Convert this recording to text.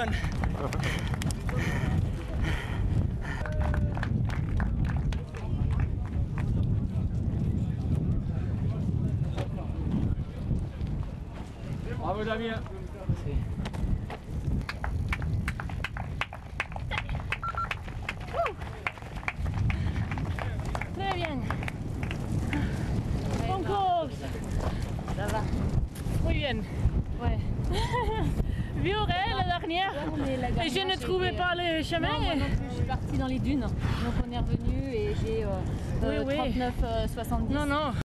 done. Bravo Damien. Très bien. Bon course. Ça va. Muy bien. Ouais. Viorel la dernière. Et je ne trouvais pas le chemin. Non, moi non plus, je suis partie dans les dunes. Donc on est revenu et j'ai Oui. 39,70. Non.